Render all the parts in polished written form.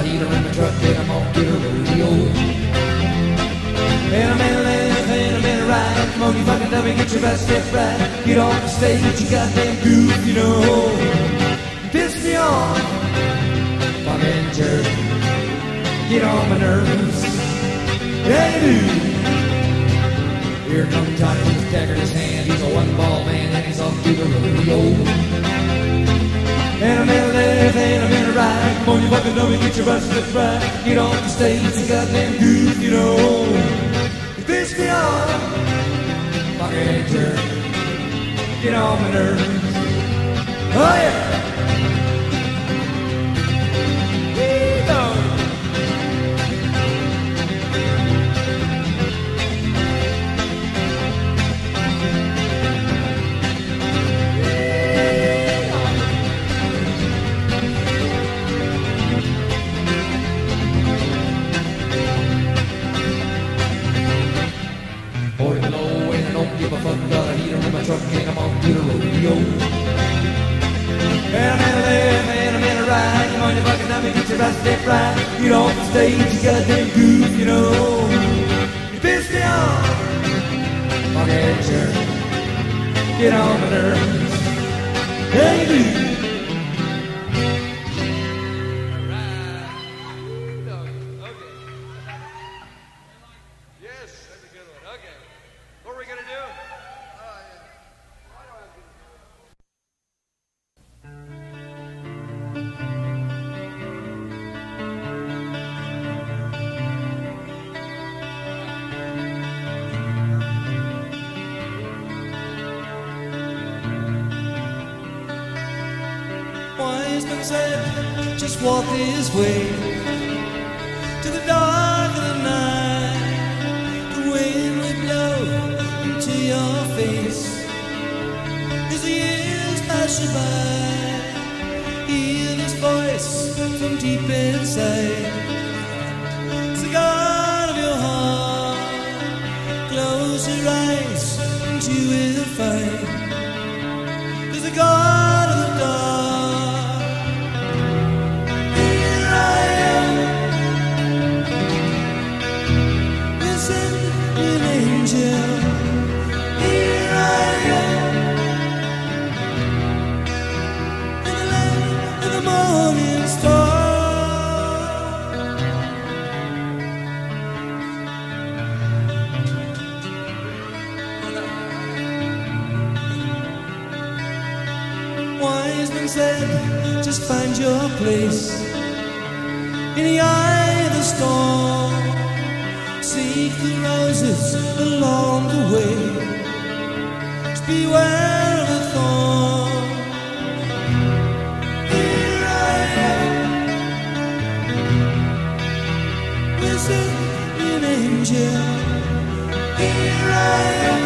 heater in my truck and I'm off to the rodeo. And I'm in a left and I'm in a right. Come on, you fucking dummy, get your best step right. Get off the stage, you goddamn goof, you know. You piss me off, fucking jerk. Get on my nerves, yeah you do. Here comes Johnny with his dagger in his hand. He's a one-ball man and he's off to the rodeo. And I'm in a left and I'm in a right. Come on, you fucking dummy, get your butt slipped right. Get off the stage, you goddamn goof, you know. You piss me off, fucking jerk. Get on my nerves, oh yeah. Truck and I'm off to the rodeo. And I'm in a left and I'm in a right. Come on, you fucking dummy, get your right step right. Get off the stage, you goddamn goof, you know. You piss me off, fucking jerk. Get on my nerves, yeah you do. Just walk this way to the dark of the night. The wind will blow into your face as the years pass you by. Hear this voice from deep inside. It's the God of your heart. Close your eyes and you will find there's a God of the dark. Said, just find your place in the eye of the storm. Seek the roses along the way. Just beware of the thorn. Here I am, listen, an angel. Here I am.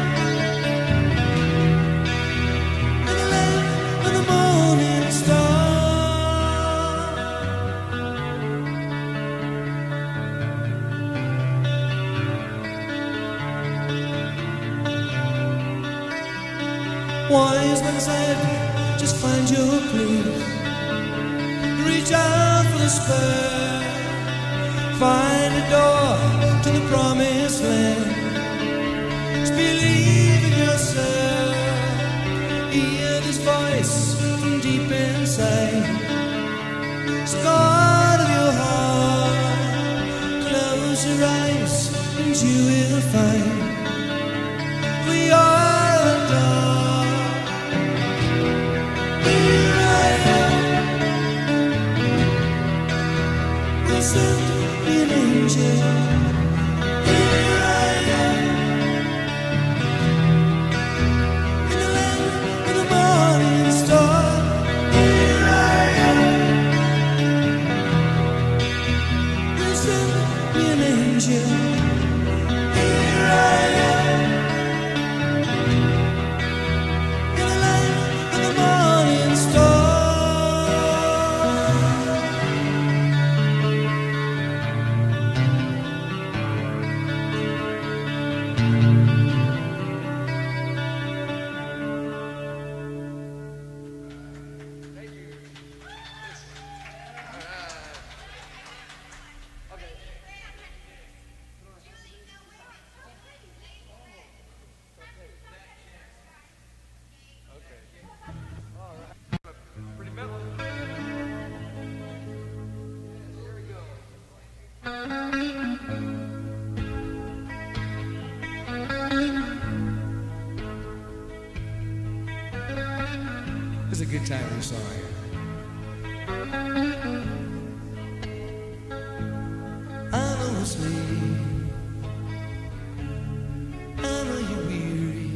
Wise men said, just find your place. Reach out for the spur. Find a door to the promised land. Just believe in yourself. Hear this voice from deep inside. It's God of your heart. Close your eyes and you will find we are the dark. Be an angel. Here I am, in the land of the morning star. Here I am, listen, be an angel. Here I am, in the land of the morning star. good time with this song. I know it's late. I know you're weary.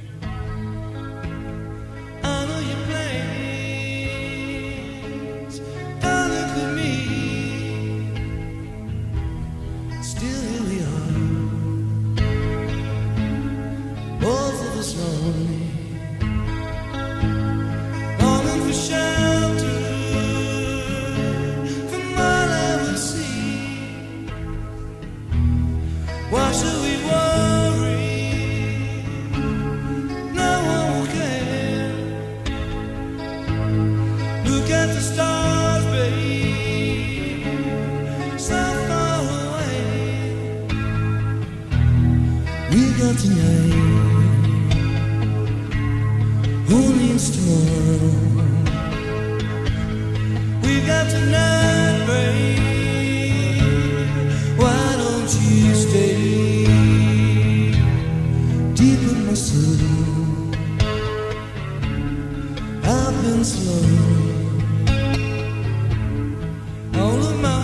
I know your plans don't look at me. Still here we are, both of us lonely. Shelter from all I would see. Why should we worry? No one will care. Look at the stars, babe, so far away. We got tonight. Who needs tomorrow? We got tonight, babe. Why don't you stay deep in my soul? I've been slow. All of my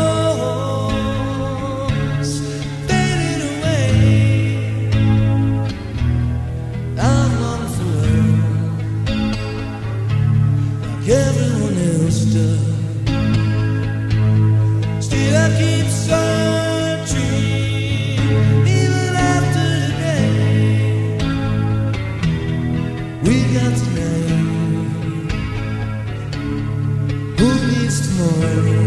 hopes faded away. I've long for love, like everyone else does. Still I keep searching, even after today. We got tonight. Who needs tomorrow?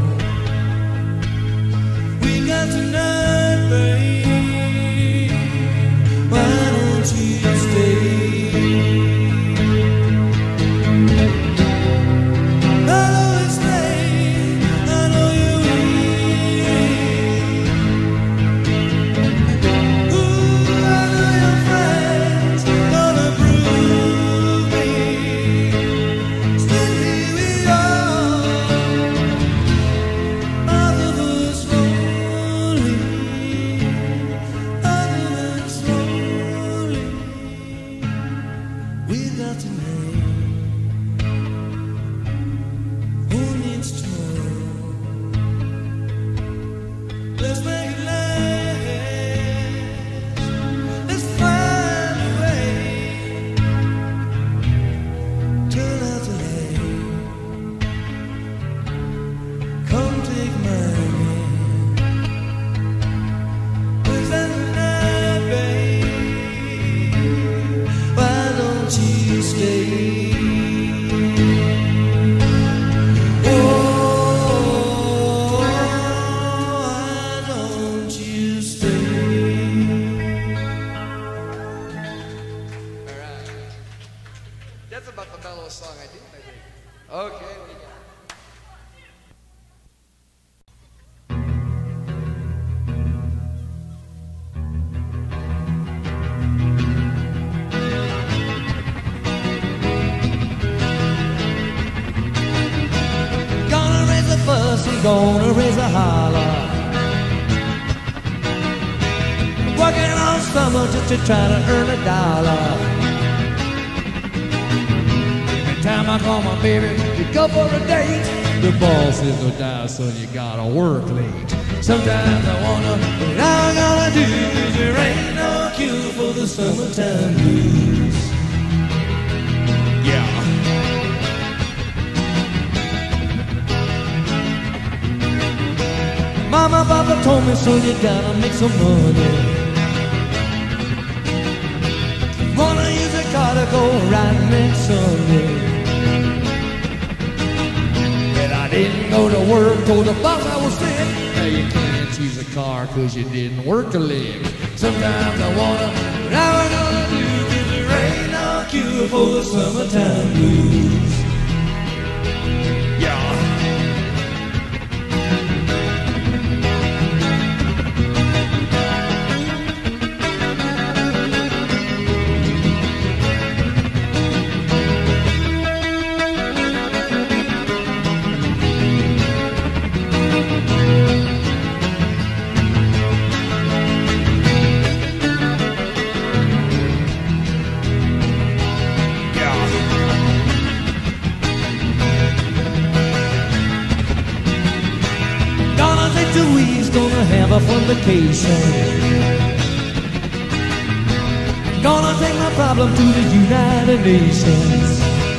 We got tonight, babe. Why don't you stay? That's about the mellowest song I did, I think. Okay, what do you got? Gonna raise a fuss and gonna raise a holler. Working all summer just to try to earn a dollar. Time I call my baby to go for a date, the boss says no doubt, son, you gotta work late. Sometimes I wonder what I'm gonna do, 'cause there ain't no cure for the summertime blues. Yeah. Mama, Papa told me, son, you gotta make some money. Wanna use a car to go riding next Sunday. I didn't go to work, told the boss I was sick. Now you can't use a car 'cause you didn't work a lick. Sometimes I wonder what I'm gonna do, 'cause there ain't no cure for the summertime blues. Yeah. 2 weeks, gonna have a fun vacation. Gonna take my problem to the United Nations.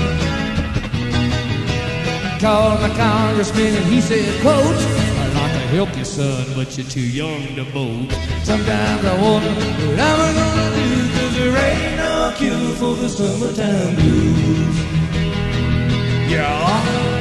Called my congressman and he said, quote, I'd like to help you, son, but you're too young to vote. Sometimes I wonder what I'm gonna do, 'cause there ain't no cure for the summertime blues. Yeah.